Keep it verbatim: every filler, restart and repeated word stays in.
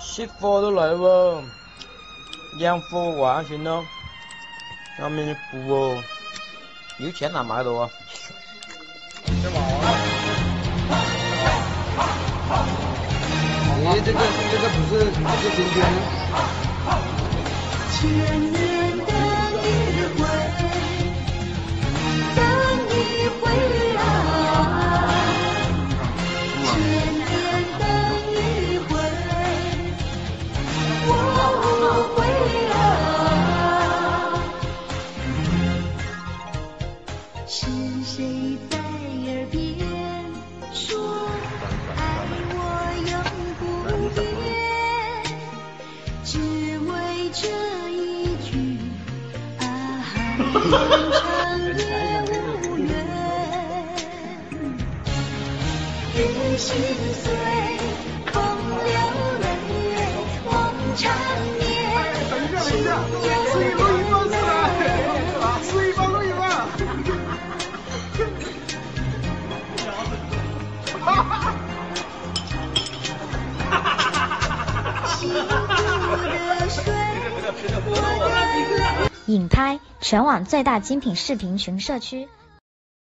媳妇都来了哦，洋货完全了，上面的布哦，有钱难买的哦。 这毛啊！你这个这个不是不是今天？ 千年的一回，等一回啊！千年等一回，我回啊！是谁在耳边说爱我永不变？只为这一句啊，漫长夜无缘。日心碎，空流泪，梦缠绵，心有多美。 吃一包，录一包。 影拍全网最大精品视频群社区。